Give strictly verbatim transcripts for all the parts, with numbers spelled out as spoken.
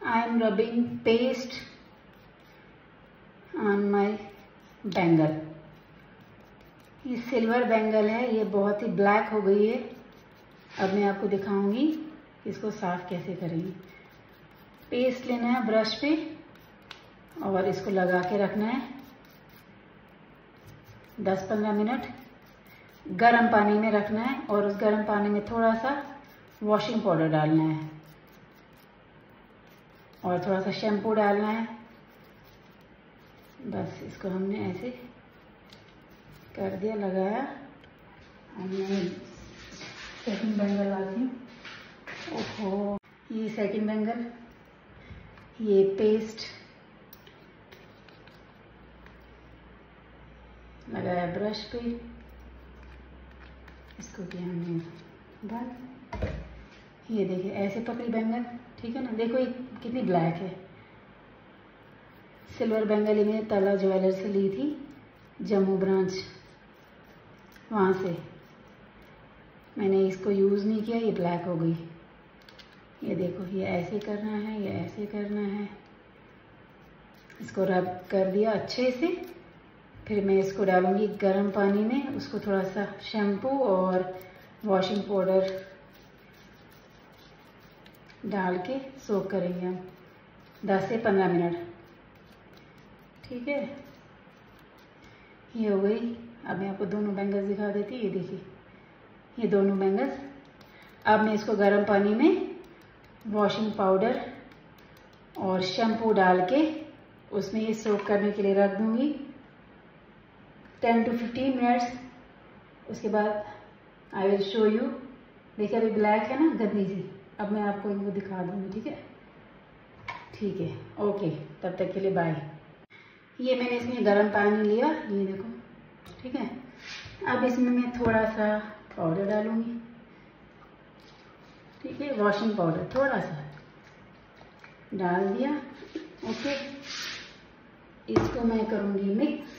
I am rubbing paste on my bangle. ये silver bangle है, ये बहुत ही ब्लैक हो गई है। अब मैं आपको दिखाऊंगी इसको साफ कैसे करेंगे। पेस्ट लेना है ब्रश पे और इसको लगा के रखना है दस पंद्रह मिनट। गर्म पानी में रखना है और उस गर्म पानी में थोड़ा सा वॉशिंग पाउडर डालना है और थोड़ा सा शैम्पू डालना है। बस इसको हमने ऐसे कर दिया, लगाया। अब मैं सेकंड बैंगल लाती हूँ। ओहो, ये सेकंड बैंगल, ये पेस्ट लगाया ब्रश पे, इसको किया हमने बंद। ये देखिए ऐसे पकड़ी बैंगल, ठीक है ना। देखो ये कितनी ब्लैक है। सिल्वर बैंगल ये मैंने तला ज्वेलर से ली थी, जम्मू ब्रांच, वहाँ से। मैंने इसको यूज़ नहीं किया, ये ब्लैक हो गई। ये देखो, ये ऐसे करना है, ये ऐसे करना है। इसको रब कर दिया अच्छे से। फिर मैं इसको डालूंगी गर्म पानी में, उसको थोड़ा सा शैम्पू और वॉशिंग पाउडर डाल के सोक करेंगे हम दस से पंद्रह मिनट, ठीक है। ये हो गई। अब मैं आपको दोनों बैंगल्स दिखा देती हूँ। ये देखिए, ये दोनों बैंगल्स। अब मैं इसको गर्म पानी में वॉशिंग पाउडर और शैम्पू डाल के उसमें ये सोक करने के लिए रख दूंगी टेन टू फिफ्टीन मिनट्स। उसके बाद आई विल शो यू। देखिए अभी ब्लैक है ना, गंदी सी। अब मैं आपको इनको दिखा दूंगी, ठीक है। ठीक है, ओके, तब तक के लिए बाय। ये मैंने इसमें गर्म पानी लिया, ये देखो, ठीक है। अब इसमें मैं थोड़ा सा पाउडर डालूंगी, ठीक है, वॉशिंग पाउडर थोड़ा सा डाल दिया, ओके। इसको मैं करूंगी मिक्स।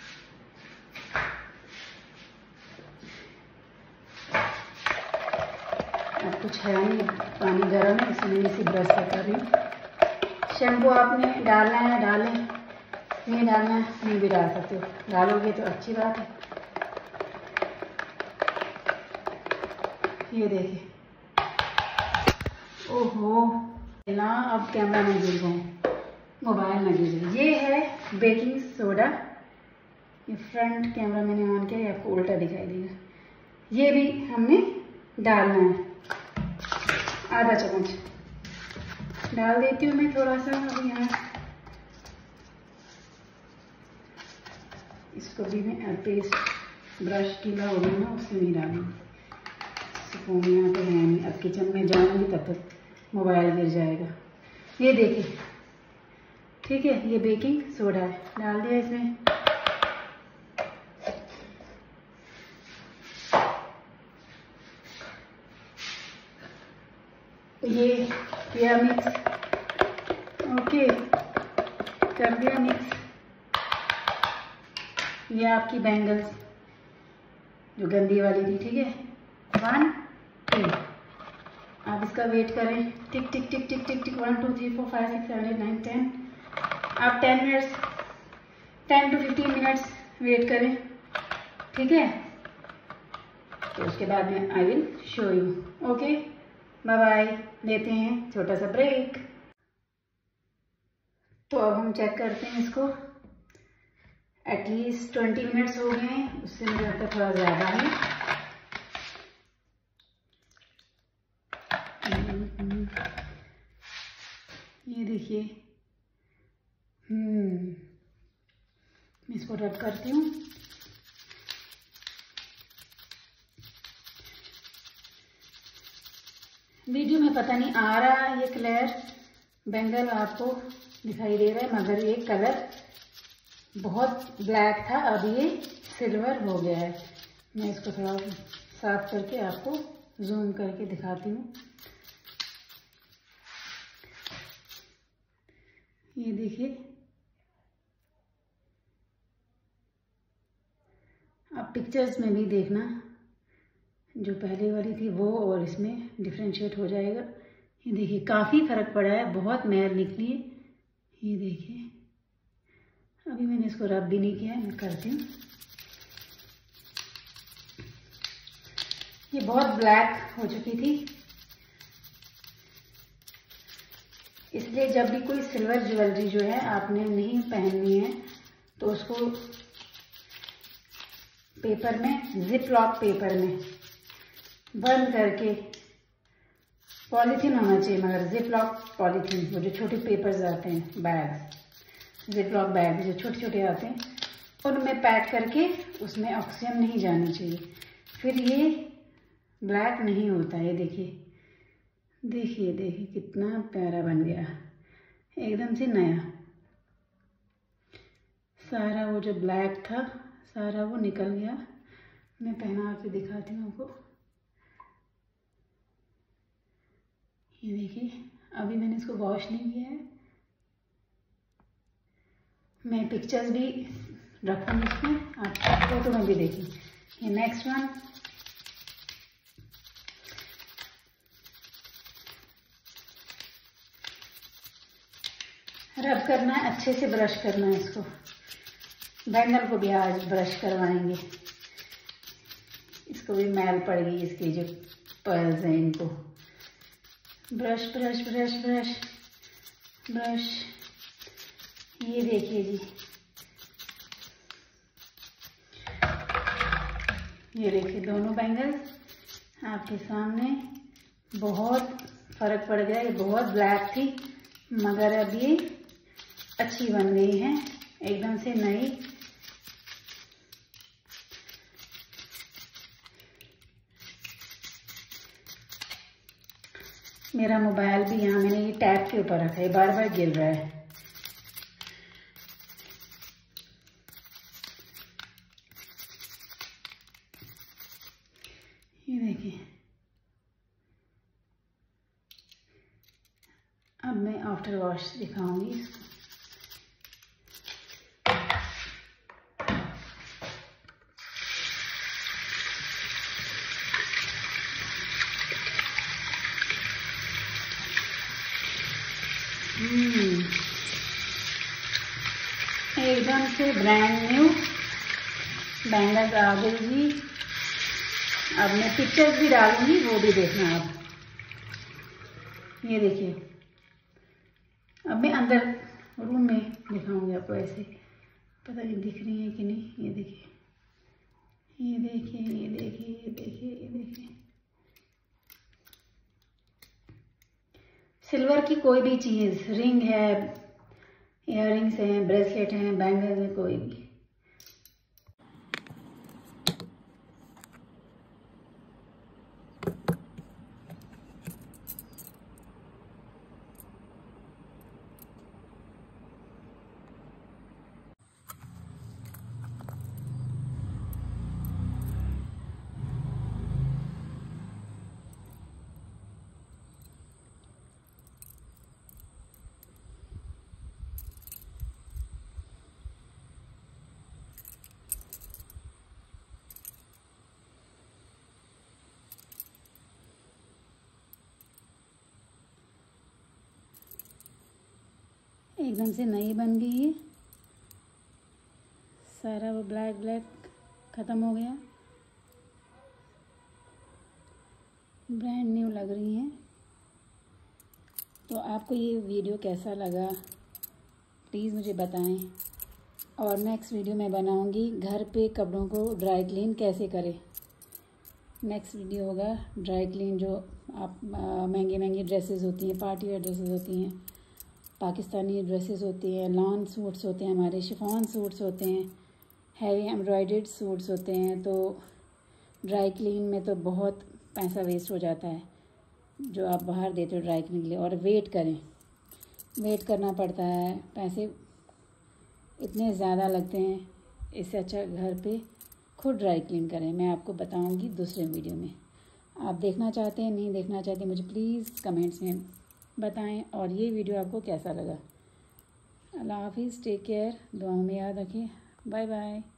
अब कुछ है नहीं, पानी गर्म है, इसलिए मैं इसी ब्रश से कर रही हूँ। शैम्पू आपने डालना है डालें, नहीं डालना है नहीं भी डाल सकते हो। डालोगे तो अच्छी बात है। ये देखिए, ओहो ना, अब कैमरा में गिर गए, मोबाइल में गिर गए। ये है बेकिंग सोडा। ये फ्रंट कैमरा मैंने ऑन किया, आपको उल्टा दिखाई देगा। ये भी हमने डालना है, आधा चम्मच डाल देती हूँ मैं थोड़ा सा। अभी यहाँ इसको भी मैं पेस्ट ब्रश गीला हो गया ना, उससे नहीं डालूंगी। स्पून यहाँ पे है नहीं, अब किचन में जाऊंगी तब तक मोबाइल गिर जाएगा। ये देखिए, ठीक है, ये बेकिंग सोडा है, डाल दिया इसमें। ये किया मिक्स, ओके, कर दिया मिक्स। ये आपकी बैंगल्स जो गंदी वाली थी, ठीक है। वन टू, आप इसका वेट करें। Tick tick tick tick tick tick, one two three four five six seven eight nine ten. आप ten minutes ten to fifteen minutes wait करें, ठीक है। तो उसके बाद में I will show you, okay. Bye bye. लेते हैं छोटा सा ब्रेक। तो अब हम चेक करते हैं इसको। एटलीस्ट ट्वेंटी मिनट्स हो गए हैं, उससे मुझे लगता है थोड़ा ज़्यादा है। ये देखिए, हम्म मैं इसको रब करती हूँ। वीडियो में पता नहीं आ रहा है ये क्लियर बैंगल आपको दिखाई दे रहा है, मगर ये कलर बहुत ब्लैक था, अब ये सिल्वर हो गया है। मैं इसको थोड़ा साफ करके आपको जूम करके दिखाती हूँ। ये देखिए, आप पिक्चर्स में भी देखना, जो पहले वाली थी वो और इसमें डिफ्रेंशिएट हो जाएगा। ये देखिए काफ़ी फ़र्क पड़ा है, बहुत मेहर निकली है। ये देखिए अभी मैंने इसको रब भी नहीं किया है, मैं करती हूँ। ये बहुत ब्लैक हो चुकी थी, इसलिए जब भी कोई सिल्वर ज्वेलरी जो है आपने नहीं पहननी है तो उसको पेपर में, जिप लॉक पेपर में बंद करके, पॉलीथीन होना चाहिए मगर जिप लॉक पॉलीथीन, वो जो छोटे पेपर्स आते हैं, बैग, जिप लॉक बैग जो छोटे छोटे आते हैं, उनमें पैक करके उसमें ऑक्सीजन नहीं जानी चाहिए, फिर ये ब्लैक नहीं होता है। देखिए देखिए देखिए कितना प्यारा बन गया, एकदम से नया। सारा वो जो ब्लैक था सारा वो निकल गया। मैं पहना के दिखाती हूँ आपको। ये देखिए अभी मैंने इसको वॉश नहीं किया है, मैं पिक्चर्स भी रखूँगी इसमें, आप फोटो में भी देखिए। ये नेक्स्ट वन, रब करना है, अच्छे से ब्रश करना है इसको। बैंगल को भी आज ब्रश करवाएंगे, इसको भी मैल पड़ गई, इसके जो पर्ल्स हैं इनको। Brush brush brush brush brush. ये देखिए जी, ये देखिए दोनों बैंगल्स आपके सामने। बहुत फर्क पड़ गया, ये बहुत ब्लैक थी मगर अब ये अच्छी बन गई है, एकदम से नई। मेरा मोबाइल भी यहाँ मैंने ये टैब के ऊपर रखा है, बार बार गिर रहा है। ये देखिए अब मैं आफ्टर वॉश दिखाऊंगी इसको। हम्म एकदम से ब्रांड न्यू बैंगल्स आ गई जी। अब मैं पिक्चर्स भी डालूंगी, वो भी देखना आप। ये देखिए अब मैं अंदर रूम में दिखाऊंगी आपको, ऐसे पता नहीं दिख रही है कि नहीं। ये देखिए ये देखिए ये देखिए ये देखिए ये देखिए सिल्वर की कोई भी चीज़, रिंग है, इयररिंग्स हैं, ब्रेसलेट हैं, बैंगल्स हैं, कोई भी। एकदम से नई बन गई है, सारा वो ब्लैक ब्लैक ख़त्म हो गया, ब्रांड न्यू लग रही हैं। तो आपको ये वीडियो कैसा लगा प्लीज़ मुझे बताएं, और नेक्स्ट वीडियो मैं बनाऊंगी घर पे कपड़ों को ड्राई क्लीन कैसे करें। नेक्स्ट वीडियो होगा ड्राई क्लीन, जो आप महंगी महंगी ड्रेसेस होती हैं, पार्टी वेयर ड्रेसेस होती हैं, पाकिस्तानी ड्रेसेस होती हैं, लॉन सूट्स होते हैं, हमारे शिफॉन सूट्स होते हैं, हैवी एम्ब्रॉयडर्ड सूट्स होते हैं। तो ड्राई क्लीन में तो बहुत पैसा वेस्ट हो जाता है जो आप बाहर देते हो ड्राई क्लीन के लिए, और वेट करें, वेट करना पड़ता है, पैसे इतने ज़्यादा लगते हैं। इससे अच्छा घर पे खुद ड्राई क्लीन करें। मैं आपको बताऊंगी दूसरे वीडियो में। आप देखना चाहते हैं नहीं देखना चाहते मुझे प्लीज़ कमेंट्स में बताएं, और ये वीडियो आपको कैसा लगा। अल्लाह हाफिज़, टेक केयर, दुआओं में याद रखें, बाय बाय।